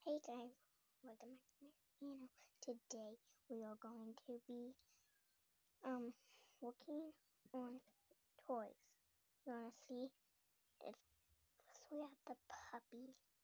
Hey guys, welcome back to my channel. Today we are going to be working on toys. You wanna see? It's, first we have the puppy.